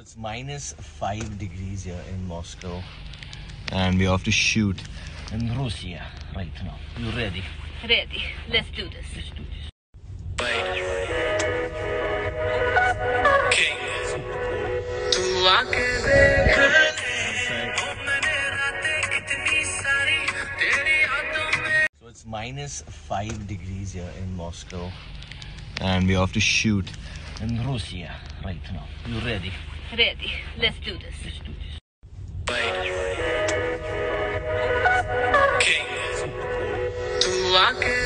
It's -5 degrees here in Moscow, and we have to shoot in Russia right now. You ready? Ready. Let's do this. Let's do this. So it's -5 degrees here in Moscow, and we have to shoot in Russia right now. You ready? Ready. Let's do this. Let's do this. तू आके